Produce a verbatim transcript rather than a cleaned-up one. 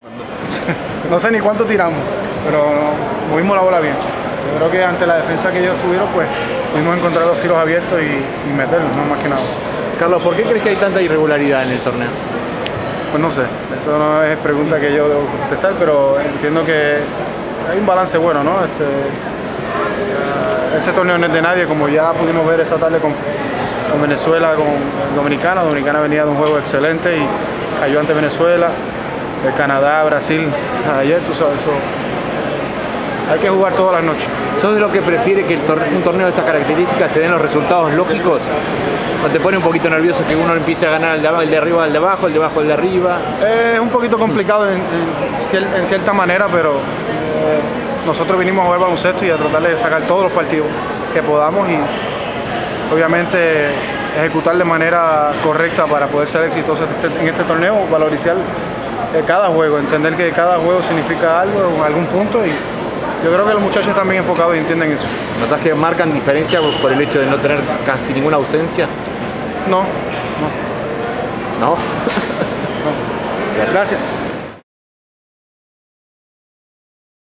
No sé ni cuánto tiramos, pero no, movimos la bola bien. Yo creo que ante la defensa que ellos tuvieron, pues pudimos encontrar los tiros abiertos y, y meterlos, no más que nada. Carlos, ¿por qué crees que hay tanta irregularidad en el torneo? Pues no sé, eso no es pregunta que yo debo contestar, pero entiendo que hay un balance bueno, ¿no? Este, este torneo no es de nadie, como ya pudimos ver esta tarde con, con Venezuela, con Dominicana. Dominicana venía de un juego excelente y cayó ante Venezuela. De Canadá, Brasil, ayer, tú sabes, eso. Hay que jugar todas las noches. ¿Sos de lo que prefiere que el torneo, un torneo de estas características se den los resultados lógicos? ¿O te pone un poquito nervioso que uno empiece a ganar el de, el de arriba al de abajo, el de abajo al de arriba? Eh, es un poquito complicado en, en, en cierta manera, pero eh, nosotros vinimos a jugar baloncesto y a tratar de sacar todos los partidos que podamos y obviamente ejecutar de manera correcta para poder ser exitosos en este torneo, valorizar cada juego, entender que cada juego significa algo en algún punto y yo creo que los muchachos están bien enfocados y entienden eso. ¿Notas que marcan diferencia por el hecho de no tener casi ninguna ausencia? No, no. ¿No? no. Gracias. Gracias.